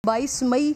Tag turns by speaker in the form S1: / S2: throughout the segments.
S1: 22 مئی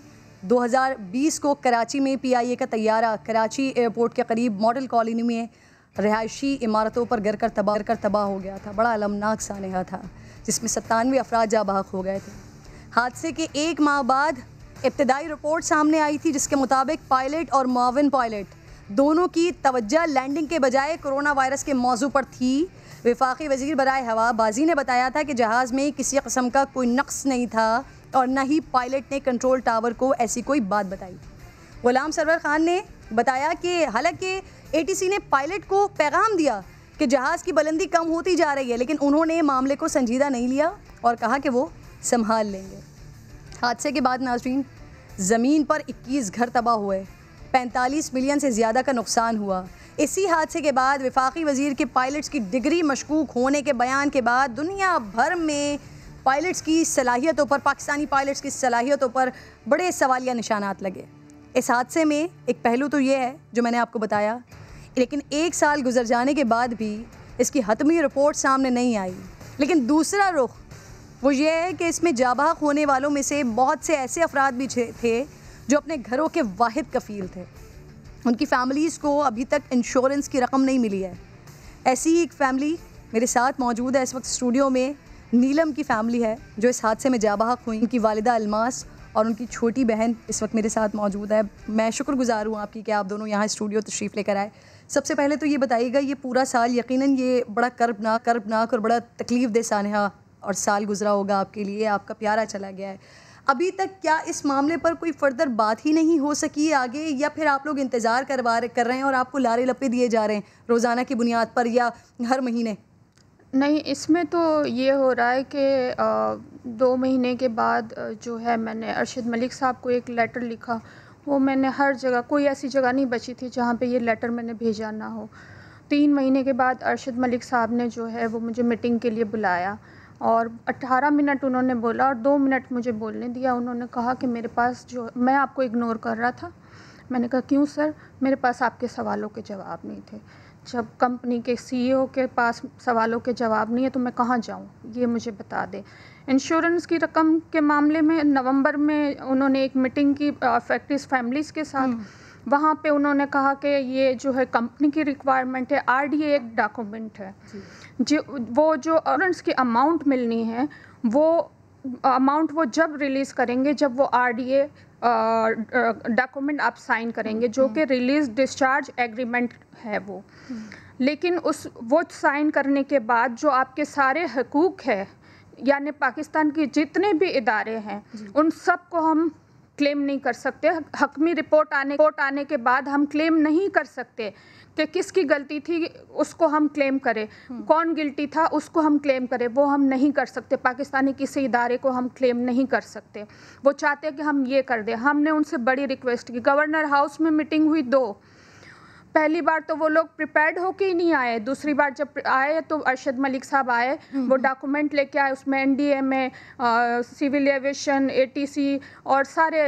S1: 2020 کو کراچی میں PIA کا طیارہ کراچی ایئرپورٹ کے قریب ماڈل کالونی میں رہائشی عمارتوں پر گر کر تباہ ہو گیا تھا. بڑا المناک سانحہ تھا جس میں 97 افراد جاں بحق ہو گئے تھے. حادثے کے 1 ماہ بعد ابتدائی رپورٹ سامنے آئی تھی جس کے مطابق پائلٹ اور معاون پائلٹ دونوں کی توجہ لینڈنگ کے بجائے کرونا وائرس کے موضوع پر تھی. وفاقی وزیر برائے ہوا بازی نے بتایا تھا کہ جہاز میں کسی قسم کا کوئی نقص نہیں تھا اور نہ ہی پائلٹ نے کنٹرول ٹاور کو ایسی کوئی بات بتائی. غلام سرور خان نے بتایا کہ حالانکہ ATC نے پائلٹ کو پیغام دیا کہ جہاز کی بلندی کم ہوتی جا رہی ہے، لیکن انہوں نے معاملے کو سنجیدہ نہیں لیا اور کہا کہ وہ سنبھال لیں گے. حادثے کے بعد ناظرین زمین پر 21 گھر تباہ ہوئے، 45 ملین سے زیادہ کا نقصان ہوا. اسی حادثے کے بعد وفاقی وزیر کے پائلٹس کی ڈگری مشکوک ہونے کے بیان کے بعد دنیا بھر میں پائلٹس کی صلاحیتوں پر، پاکستانی پائلٹس کی صلاحیتوں پر بڑے سوالیہ نشانات لگے. اس حادثے میں ایک پہلو تو یہ ہے جو میں نے آپ کو بتایا، لیکن 1 سال گزر جانے کے بعد بھی اس کی حتمی رپورٹ سامنے نہیں آئی. لیکن دوسرا رخ وہ یہ ہے کہ اس میں جاں بحق ہونے والوں میں سے بہت سے ایسے افراد بھی تھے جو اپنے گھروں کے واحد کفیل تھے. ان کی فیملیز کو ابھی تک انشورنس کی رقم نہیں ملی ہے. ایسی ہی ایک فیملی میرے ساتھ موجود ہے اس وقت اسٹوڈیو میں. نیلم کی فیملی ہے جو اس حادثے میں جاں بحق ہوئی. ان کی والدہ الماس اور ان کی چھوٹی بہن اس وقت میرے ساتھ موجود ہے. میں شکر گزار ہوں آپ کی کہ آپ دونوں یہاں اسٹوڈیو تشریف لے کر آئے. سب سے پہلے تو یہ بتائیے گا، یہ پورا سال یقیناً یہ بڑا کربناک اور بڑا تکلیف دہ سانحہ اور سال گزرا ہوگا آپ کے لیے، آپ کا پیارا چلا گیا ہے. ابھی تک کیا اس معاملے پر کوئی فردر بات ہی نہیں ہو سکی آگے، یا پھر آپ لوگ انتظار کر رہے ہیں اور آپ کو لارے لپے دیے جا رہے ہیں روزانہ کی بنیاد پر یا ہر مہینے؟
S2: نہیں، اس میں تو یہ ہو رہا ہے کہ 2 مہینے کے بعد جو ہے میں نے ارشد ملک صاحب کو ایک لیٹر لکھا. وہ میں نے ہر جگہ، کوئی ایسی جگہ نہیں بچی تھی جہاں پہ یہ لیٹر میں نے بھیجا نہ ہو. 3 مہینے کے بعد ارشد ملک صاحب نے جو ہے وہ مجھے میٹنگ کے لیے بلایا اور 18 منٹ انہوں نے بولا اور 2 منٹ مجھے بولنے دیا. انہوں نے کہا کہ میرے پاس جو میں آپ کو اگنور کر رہا تھا. میں نے کہا کیوں سر؟ میرے پاس آپ کے سوالوں کے جواب نہیں تھے. جب کمپنی کے CEO کے پاس سوالوں کے جواب نہیں ہے تو میں کہاں جاؤں؟ یہ مجھے بتا دے. انشورنس کی رقم کے معاملے میں نومبر میں انہوں نے ایک میٹنگ کی افیکٹس فیملیز کے ساتھ. وہاں پہ انہوں نے کہا کہ یہ جو ہے کمپنی کی ریکوائرمنٹ ہے، RDA ایک ڈاکومنٹ ہے، وہ جو انشورنس کی اماؤنٹ ملنی ہے وہ اماؤنٹ وہ جب ریلیز کریں گے جب وہ RDA ڈاکومنٹ آپ سائن کریں گے، جو کہ ریلیز ڈسچارج ایگریمنٹ ہے وہ. لیکن وہ سائن کرنے کے بعد جو آپ کے سارے حقوق ہے، یعنی پاکستان کی جتنے بھی ادارے ہیں ان سب کو ہم کلیم نہیں کر سکتے. حتمی رپورٹ آنے کے بعد ہم کلیم نہیں کر سکتے کہ کس کی غلطی تھی اس کو ہم کلیم کریں، کون گلٹی تھا اس کو ہم کلیم کریں. وہ ہم نہیں کر سکتے. پاکستانی کسی ادارے کو ہم کلیم نہیں کر سکتے. وہ چاہتے ہیں کہ ہم یہ کر دیں. ہم نے ان سے بڑی ریکویسٹ کی. گورنر ہاؤس میں میٹنگ ہوئی 2. پہلی بار تو وہ لوگ پریپیئرڈ ہو کے ہی نہیں آئے. دوسری بار جب آئے تو ارشد ملک صاحب آئے، وہ ڈاکومنٹ لے کے آئے. اس میں NDA میں سول ایویشن، ATC اور سارے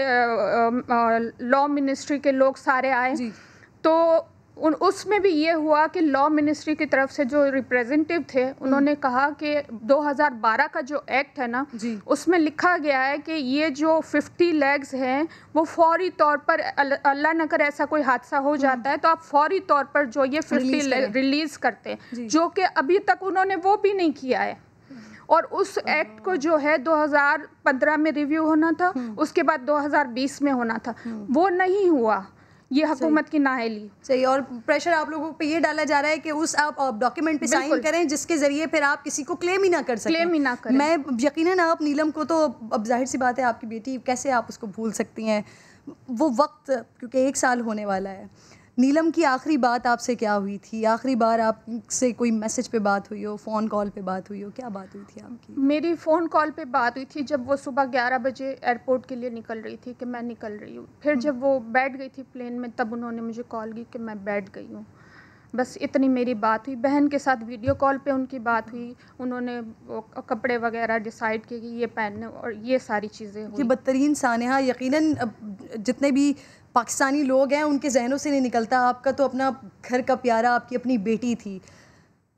S2: لاء منسٹری کے لوگ سارے آئے. تو اس میں بھی یہ ہوا کہ لاء منسٹری کی طرف سے جو ریپریزنٹیو تھے انہوں نے کہا کہ 2012 کا جو ایکٹ ہے نا اس میں لکھا گیا ہے کہ یہ جو 50 لیگز ہیں وہ فوری طور پر، اللہ نہ کرے ایسا کوئی حادثہ ہو جاتا ہے تو آپ فوری طور پر جو یہ 50 ریلیز کرتے ہیں، جو کہ ابھی تک انہوں نے وہ بھی نہیں کیا ہے. اور اس ایکٹ کو جو ہے 2015 میں ریویو ہونا تھا، اس کے بعد 2020 میں ہونا تھا، وہ نہیں ہوا. یہ حکومت کی نااہلی.
S1: صحیح. اور پریشر آپ لوگوں پہ یہ ڈالا جا رہا ہے کہ اس آپ ڈاکیومنٹ پہ سائن کریں جس کے ذریعے پھر آپ کسی کو کلیم ہی نہ کر سکیں. میں یقیناً آپ نیلم کو تو اب ظاہر سی بات ہے آپ کی بیٹی، کیسے آپ اس کو بھول سکتی ہیں وہ وقت، کیونکہ 1 سال ہونے والا ہے. نیلم کی آخری بات آپ سے کیا ہوئی تھی؟ آخری بار آپ سے کوئی میسج پہ بات ہوئی ہو، فون کال پہ بات ہوئی ہو، کیا بات ہوئی تھی آپ کی؟
S2: میری فون کال پہ بات ہوئی تھی جب وہ صبح 11 بجے ایئرپورٹ کے لیے نکل رہی تھی کہ میں نکل رہی ہوں. پھر جب وہ بیٹھ گئی تھی پلین میں تب انہوں نے مجھے کال کی کہ میں بیٹھ گئی ہوں. بس اتنی میری بات ہوئی. بہن کے ساتھ ویڈیو کال پہ ان کی بات ہوئی. انہوں نے کپڑے وغیرہ ڈیسائیڈ کیے کہ یہ پہننے اور یہ ساری چیزیں ہوئی.
S1: یہ بدترین سانحہ یقیناً جتنے بھی پاکستانی لوگ ہیں ان کے ذہنوں سے نہیں نکلتا. آپ کا تو اپنا گھر کا پیارا، آپ کی اپنی بیٹی تھی.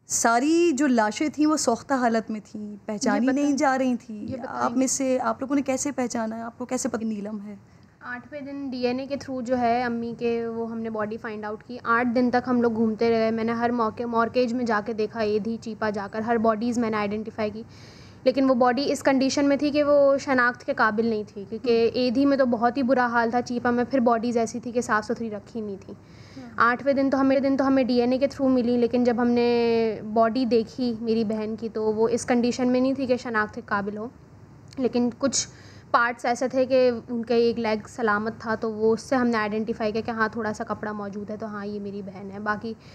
S1: ساری جو لاشیں تھیں وہ سوختہ حالت میں تھیں, پہچانی نہیں جا رہی تھیں. آپ میں سے آپ لوگوں نے کیسے پہچانا, آپ کو کیسے پتہ نیلم ہے؟
S3: 8ویں دن ڈی این اے کے تھرو جو ہے امی کے وہ ہم نے باڈی فائنڈ آؤٹ کی. 8 دن تک ہم لوگ گھومتے رہے. میں نے ہر مورگیج میں جا کے دیکھا, ایدھی چیپا جا کر ہر باڈیز میں نے آئیڈینٹیفائی کی, لیکن وہ باڈی اس کنڈیشن میں تھی کہ وہ شناخت کے قابل نہیں تھی, کیونکہ ایدھی میں تو بہت ہی برا حال تھا, چیپا میں پھر باڈیز ایسی تھی کہ صاف ستھری رکھی نہیں تھی. 8ویں دن تو ہمیں ڈی این اے کے تھرو ملی, لیکن جب ہم نے باڈی دیکھی میری بہن کی تو وہ اس کنڈیشن میں نہیں تھی کہ شناخت کے قابل ہو, لیکن کچھ پارٹس ایسے تھے کہ ان کا ایک لیگ سلامت تھا, تو وہ اس سے ہم نے آئیڈینٹیفائی کیا کہ ہاں تھوڑا سا کپڑا موجود ہے, تو ہاں یہ میری بہن ہے.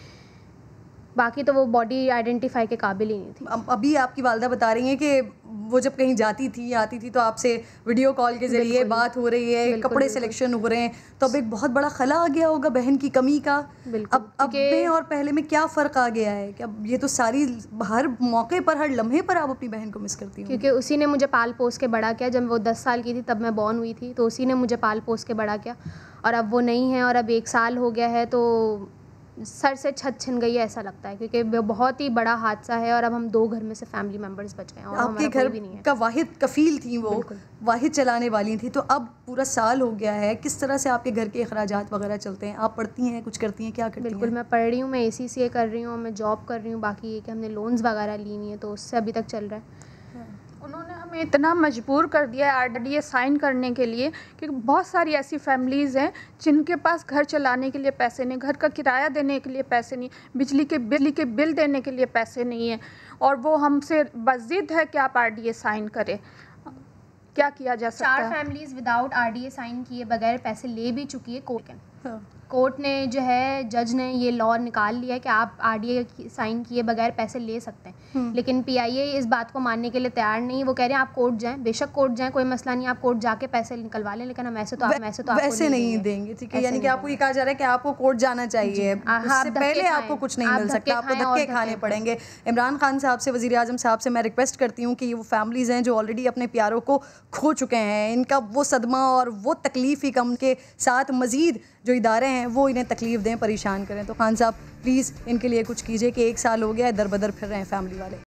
S3: باقی تو وہ باڈی آئیڈینٹیفائی کے قابل ہی نہیں تھی.
S1: ابھی آپ کی والدہ بتا رہی ہیں کہ وہ جب کہیں جاتی تھی آتی تھی تو آپ سے ویڈیو کال کے ذریعے بات ہو رہی ہے, کپڑے سلیکشن ہو رہے ہیں, تو اب ایک بہت بڑا خلا آ گیا ہوگا بہن کی کمی کا. اب میں اور پہلے میں کیا فرق آ گیا ہے کہ اب یہ تو ساری ہر موقع پر ہر لمحے پر آپ اپنی بہن کو مس کرتی ہوں؟
S3: کیونکہ اسی نے مجھے پال پوس کے بڑا کیا. جب وہ 10 سال کی تھی تب میں بورن ہوئی تھی, تو اسی نے مجھے پال پوس کے بڑا کیا, اور اب وہ نہیں ہے, اور اب 1 سال ہو گیا ہے تو سر سے چھت چھن گئی ہے ایسا لگتا ہے, کیونکہ وہ بہت ہی بڑا حادثہ ہے, اور اب ہم 2 گھر میں سے فیملی ممبرز بچ گئے ہیں, اور
S1: آپ کے گھر کا واحد کفیل تھیں, وہ واحد چلانے والی تھیں, تو اب پورا سال ہو گیا ہے, کس طرح سے آپ کے گھر کے اخراجات وغیرہ چلتے ہیں؟ آپ پڑھتی ہیں, کچھ کرتی ہیں, کیا کرتی ہیں؟
S3: بالکل میں پڑھ رہی ہوں, میں ACCA کر رہی ہوں, میں جاب کر رہی ہوں, باقی یہ کہ ہم نے لونز وغیرہ لی ہوئی ہیں تو اس سے ابھی تک چل رہا ہے.
S2: انہوں نے ہمیں اتنا مجبور کر دیا ہے RDA سائن کرنے کے لیے, کیونکہ بہت ساری ایسی فیملیز ہیں جن کے پاس گھر چلانے کے لیے پیسے نہیں, گھر کا کرایہ دینے کے لیے پیسے نہیں, بجلی کے بل دینے کے لیے پیسے نہیں ہیں, اور وہ ہم سے بضد ہے کہ آپ RDA سائن کریں. کیا کیا جا سکتا ہے؟
S3: 4 فیملیز وداؤٹ RDA سائن کیے بغیر پیسے لے بھی چکی ہے. کورٹ نے جو ہے جج نے یہ لا نکال لیا ہے کہ آپ RDA سائن کیے بغیر پیسے لے سکتے ہیں, لیکن PIA اس بات کو ماننے کے لیے تیار نہیں. وہ کہہ رہے ہیں آپ کورٹ جائیں, بے شک کورٹ جائیں, کوئی مسئلہ نہیں, آپ کورٹ جا کے پیسے نکلوا لیں, لیکن ہم ایسے
S1: نہیں دیں گے. ٹھیک ہے, یعنی کہ آپ کو یہ کہا جا رہا ہے کہ آپ کو کورٹ جانا چاہیے, اس سے پہلے آپ کو کچھ نہیں مل سکتا, آپ کو دھکے کھانے پڑیں گے. عمران خان صاحب سے, وزیر اعظم صاحب سے میں ریکویسٹ کرتی ہوں کہ یہ وہ فیملیز ہیں جو آلریڈی اپنے پیاروں کو کھو چکے ہیں, ان کا وہ صدمہ اور وہ تکلیف ہی کم کے ساتھ مزید جو ادارے ہیں وہ انہیں تکلیف دیں, پریشان کریں. تو خان صاحب پلیز ان کے لیے کچھ کیجیے کہ 1 سال ہو گیا ہے, در بدر پھر رہے ہیں فیملی والے.